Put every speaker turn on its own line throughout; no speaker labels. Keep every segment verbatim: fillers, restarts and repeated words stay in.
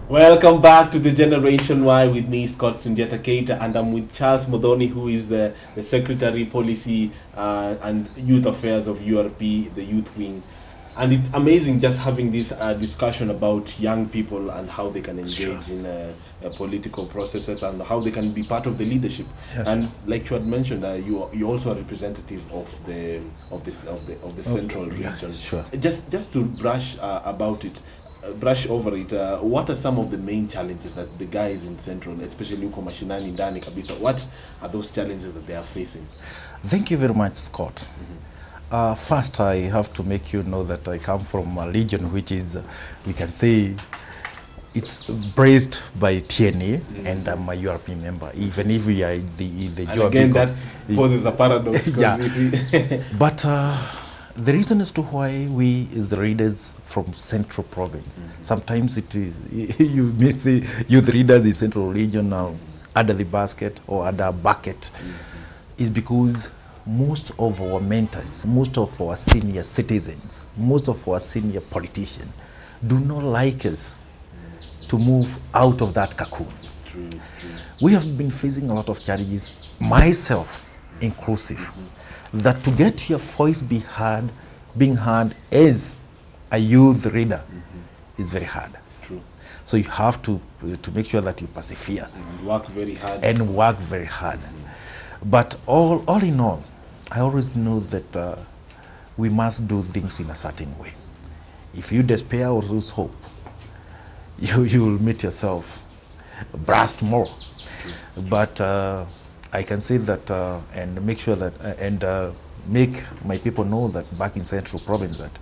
Welcome back to the Generation Y with me, Scott Sunjata Keita, and I'm with Charles Muthoni, who is the, the Secretary Policy uh, and Youth Affairs of U R P, the Youth Wing. And it's amazing just having this uh, discussion about young people and how they can engage sure. in uh, uh, political processes and how they can be part of the leadership. Yes. And like you had mentioned, uh, you you also a representative of the of this of the of the okay. central region.
Yeah, sure.
Just just to brush uh, about it. Uh, brush over it, uh, what are some of the main challenges that the guys in Central, especially uko mashinani ndani kabisa, what are those challenges that they are facing?
Thank you very much, Scott. Mm-hmm. uh, first, I have to make you know that I come from a region which is, uh, we can say, it's braced by T N A, mm-hmm. and I'm a U R P member, even if we are the, the
and
job.
Again, that poses a paradox.
Yeah.
You see.
But uh, the reason as to why we, as the readers from Central Province, mm-hmm. sometimes it is, you may say youth readers in Central Region now, under the basket or under a bucket, mm-hmm. is because most of our mentors, most of our senior citizens, most of our senior politicians do not like us mm-hmm. to move out of that cocoon.
It's true, it's true.
We have been facing a lot of challenges, myself inclusive. Mm-hmm. That to get your voice be heard, being heard as a youth reader mm-hmm. is very hard.
It's true.
So you have to uh, to make sure that you persevere
and work very hard.
And work very hard. Mm-hmm. But all all in all, I always know that uh, we must do things in a certain way. If you despair or lose hope, you you will meet yourself blast more. But uh, I can say that uh, and make sure that uh, and uh, make my people know that back in Central Province that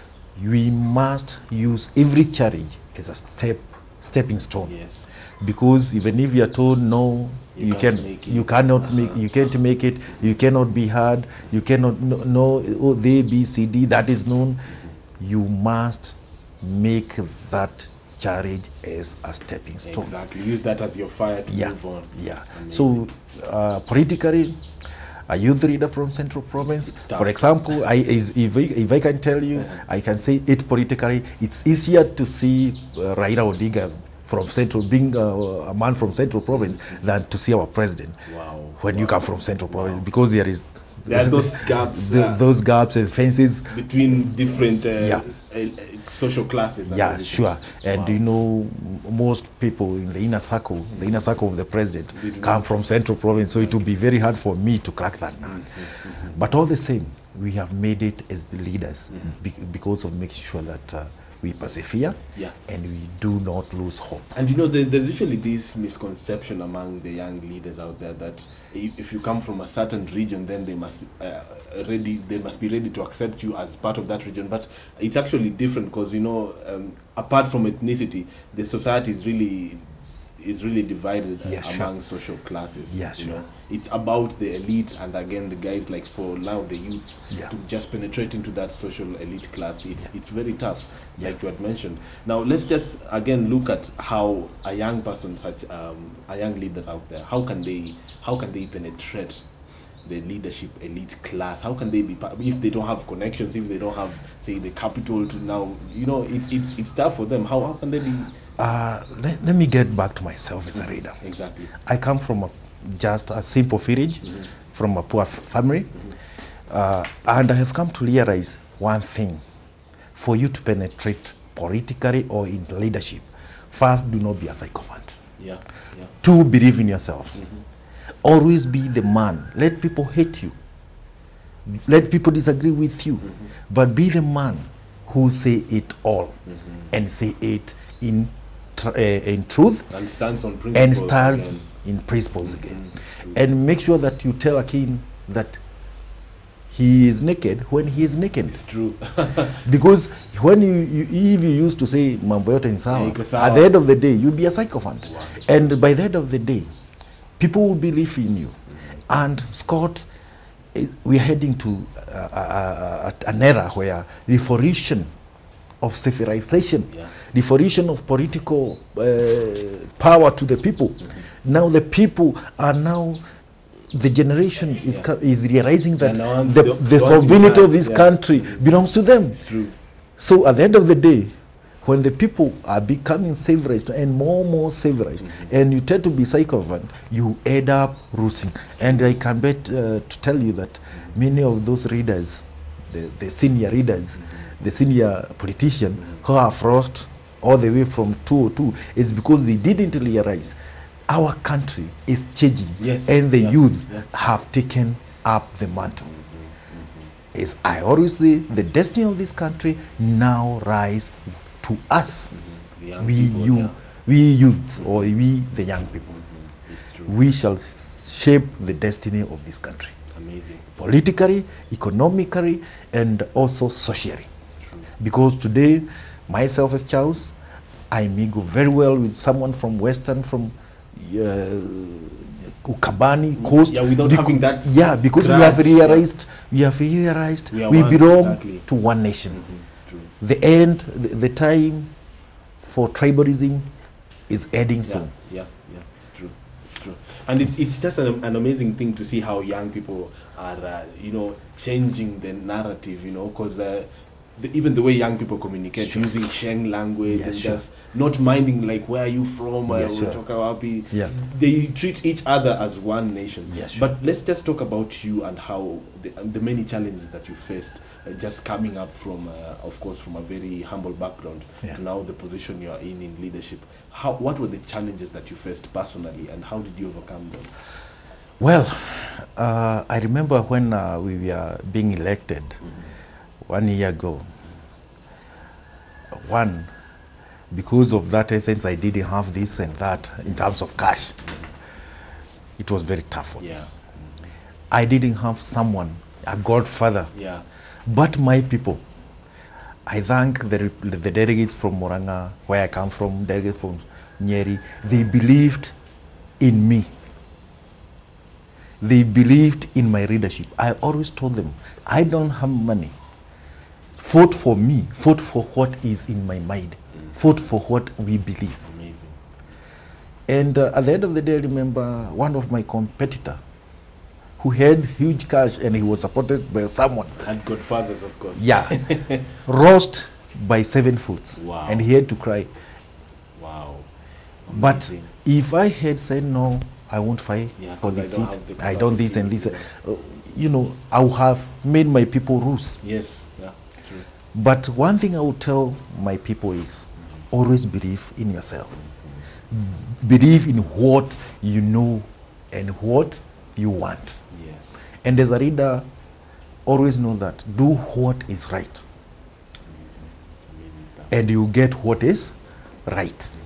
we must use every challenge as a step stepping stone.
Yes.
Because even if you are told no, you, you can you cannot uh-huh. make you can't make it, you cannot be heard, you cannot no, no oh, the B C D that is known, mm-hmm. you must make that challenge as a stepping stone.
Exactly. Use that as your fire to
yeah.
move on.
Yeah. Amazing. So uh, politically, a youth reader from Central Province, for example, I is if I, if I can tell you, uh-huh. I can say it politically. It's easier to see uh, Raila Odinga from Central, being uh, a man from Central Province, mm-hmm. than to see our president. Wow. When wow. you come from Central Province, wow. because there is
there are those gaps,
the,
uh,
those gaps and fences
between different uh,
yeah.
uh, social classes.
Yeah,
everything.
sure. And wow. you know, most people in the inner circle, the inner circle of the president, come from Central Province, so it will be very hard for me to crack that nut. Mm-hmm. But all the same, we have made it as the leaders mm-hmm. be because of making sure that uh, we persevere
yeah.
and we do not lose hope.
And you know, there, there's usually this misconception among the young leaders out there that if you come from a certain region, then they must uh, ready they must be ready to accept you as part of that region. But it's actually different because you know, um, apart from ethnicity, the society is really is really divided uh,
yes,
among
sure.
social classes.
Yes,
you
sure.
know? It's about the elite, and again, the guys like for now the youths
yeah.
to just penetrate into that social elite class. It's yeah. it's very tough,
yeah.
like you had mentioned. Now let's just again look at how a young person, such um, a young leader out there, how can they how can they penetrate the leadership elite class? How can they be part, if they don't have connections, if they don't have, say, the capital to now, you know, it's it's it's tough for them. How, how can they be?
Uh, let, let me get back to myself as a reader.
Exactly.
I come from a, just a simple village, mm-hmm. from a poor family, mm-hmm. uh, and I have come to realize one thing. For you to penetrate politically or in leadership, first, do not be a sycophant.
Yeah. yeah.
Two, believe in yourself.
Mm-hmm.
Always be the man. Let people hate you. Let people disagree with you. Mm-hmm. But be the man who say it all mm-hmm. and say it in tr uh, in truth
and stands on principles
and stands
again.
in principles mm-hmm. again.
Mm-hmm.
And make sure that you tell a king that he is naked when he is naked.
It's true.
Because when you, you if you used to say mambo yote ni sawa, at the end of the day you'll be a sycophant. Wow. And by the end of the day, people will believe in you. Mm-hmm. And Scott, we are heading to uh, uh, uh, an era where the fruition of civilization, yeah. the fruition of political uh, power to the people. Mm-hmm. Now the people are now, the generation is yeah. is realizing that the, the, the sovereignty of this yeah. country mm-hmm. belongs to them.
It's true.
So at the end of the day, when the people are becoming civilized and more and more civilized, mm-hmm. and you tend to be psychopath, you end up losing. And I can bet uh, to tell you that mm-hmm. many of those readers, the, the senior readers, mm-hmm. the senior politicians mm-hmm. who have lost all the way from two oh two, is because they didn't realize our country is changing,
yes.
and the
yeah.
youth
yeah.
have taken up the mantle. Mm-hmm. As I always say, the destiny of this country now rise to us, mm-hmm. we people, you, yeah. we youths, mm-hmm. or we the young people. Mm-hmm. We shall shape the destiny of this country.
Amazing.
Politically, economically, and also socially. Because today, myself as Charles, I mingle very well with someone from Western, from uh, Ukambani coast.
Yeah, without having that.
Yeah, because
grudge,
we have realized,
yeah.
we have realized
we,
we
one,
belong
exactly.
to one nation.
Mm-hmm.
The end, the, the time for tribalism is ending
yeah,
soon.
Yeah, yeah, it's true, it's true. And it's, it's just an, an amazing thing to see how young people are, uh, you know, changing the narrative, you know, because uh, the, even the way young people communicate, sure. using Sheng language, yes, and sure. just not minding like where are you from, uh,
yes, sure.
Wapi.
Yeah.
They treat each other as one nation.
Yes, sure.
But let's just talk about you and how the, the many challenges that you faced, uh, just coming up from, uh, of course, from a very humble background yeah. to now the position you are in in leadership. How, what were the challenges that you faced personally, and how did you overcome them?
Well, uh, I remember when uh, we were being elected mm-hmm. one year ago. One, because of that essence, I didn't have this and that in terms of cash. Mm-hmm. It was very tough for me.
Yeah. Mm-hmm.
I didn't have someone, a godfather.
Yeah.
But my people, I thank the, the delegates from Moranga, where I come from, delegates from Nyeri. They believed in me. They believed in my leadership. I always told them, I don't have money. Vote for me. Vote for what is in my mind. Mm. Vote for what we believe.
Amazing.
And uh, at the end of the day, I remember one of my competitor who had huge cash and he was supported by someone.
And godfathers, of course.
Yeah. Roast by seven foots.
Wow.
And he had to cry.
Wow.
Amazing. But if I had said no, I won't fight
yeah,
for the seat.
I
don't this and this. Uh, you know, I would have made my people lose.
Yes, yeah, true.
But one thing I would tell my people is mm-hmm. always believe in yourself. Mm-hmm. Believe in what you know and what you want.
Yes.
And as a leader, always know that do what is right.
Amazing. Amazing stuff.
And you get what is right. Mm-hmm.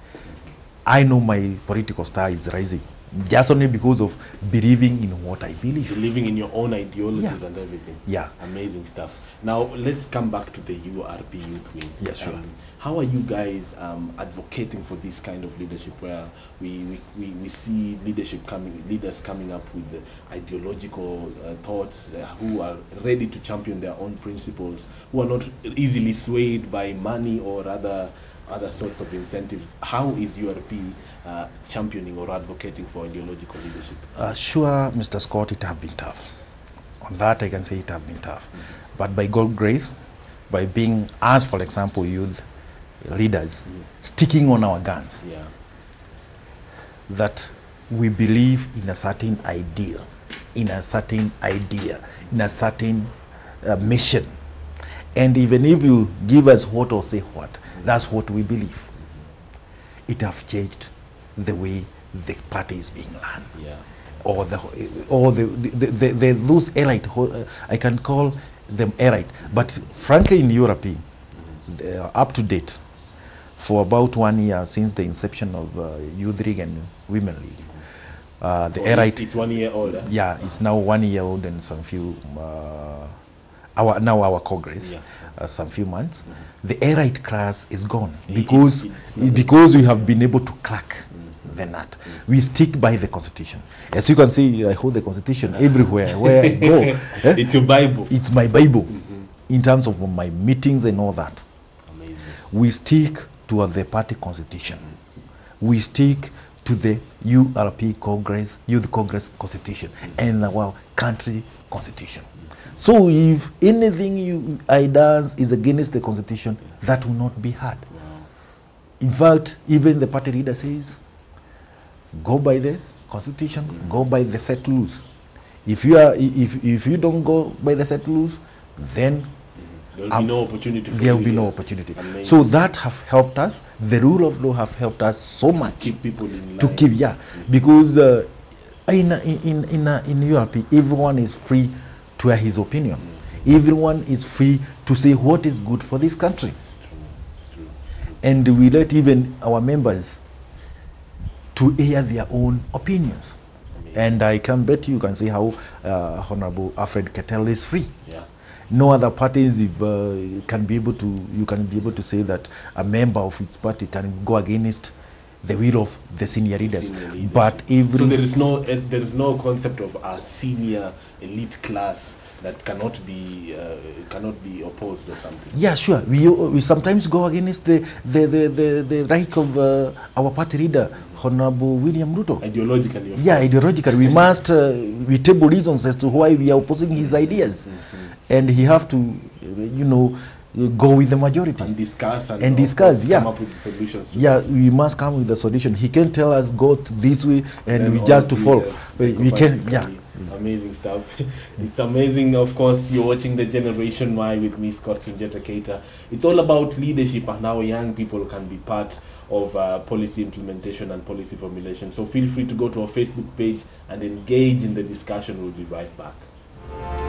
I know my political star is rising just only because of believing in what I believe.
Believing in your own ideologies
yeah.
and everything.
Yeah.
Amazing stuff. Now, let's come back to the U R P Youth Wing.
Yes, sure.
Um, how are you guys um, advocating for this kind of leadership where we, we, we, we see leadership coming, leaders coming up with the ideological uh, thoughts, uh, who are ready to champion their own principles, who are not easily swayed by money or other other sorts of incentives? How is U R P uh, championing or advocating for ideological leadership?
Uh, sure, Mister Scott, it has been tough. On that, I can say it has been tough. Mm-hmm. But by God's grace, by being, as for example, youth leaders, mm-hmm. sticking on our guns,
yeah.
that we believe in a certain idea, in a certain idea, in a certain uh, mission. And even if you give us what or say what, that's what we believe. It has changed the way the party is being run.
Yeah.
Or the or the, the, the, the those elite, I can call them elite. But frankly, in Europe, they are up to date for about one year since the inception of uh, Youth League and Women League. Uh, the
oh,
elite.
It's, it's one year old. Eh?
Yeah, it's now one year old and some few. Uh, our now our Congress, yeah. uh, some few months. Mm-hmm. The elite class is gone because
it's, it's
because we have been able to crack mm-hmm. the nut. Mm-hmm. We stick by the Constitution. As you can see, I hold the Constitution everywhere where I go. Eh?
It's your Bible.
It's my Bible.
Mm-hmm.
In terms of my meetings and all that.
Amazing.
We stick to the party Constitution. Mm-hmm. We stick to the U R P Congress, Youth Congress Constitution, mm-hmm. and our country Constitution. So if anything you I does is against the constitution, that will not be heard.
Wow.
In fact, even the party leader says, go by the constitution, mm. go by the set rules. If you are, if if you don't go by the set rules, then
there will um, be no opportunity. For
there will be no opportunity. Amazing. So that have helped us. The rule of law have helped us so much
to keep people in line.
To keep, yeah, mm-hmm. because uh, in in in uh, in U R P, everyone is free to air his opinion. Mm-hmm. Everyone is free to say what is good for this country.
It's true. It's true. It's true.
And we let even our members to air their own opinions. Amazing. And I can bet you can see how uh, Honorable Alfred Kettel is free.
Yeah.
No other parties if, uh, can be able to, you can be able to say that a member of its party can go against the will of the senior leaders. Senior but every
so there is no uh, there is no concept of a senior elite class that cannot be uh, cannot be opposed or something.
Yeah, sure. We, we sometimes go against the the the the, the right of uh, our party leader, mm-hmm. Honorable William Ruto.
Ideologically, of
yeah,
course.
ideologically, we must uh, we table reasons as to why we are opposing his ideas, mm-hmm. and he have to, you know, go with the majority
and discuss and,
and discuss. Yeah,
come up with solutions.
Yeah, we must come with the solution. He can tell us go this way, and, and we just to follow. We, we can, yeah.
Amazing stuff. It's amazing. Of course, you're watching the Generation Y with me, Scott Sunjeta Keita. It's all about leadership and how young people can be part of uh, policy implementation and policy formulation. So feel free to go to our Facebook page and engage in the discussion. We'll be right back.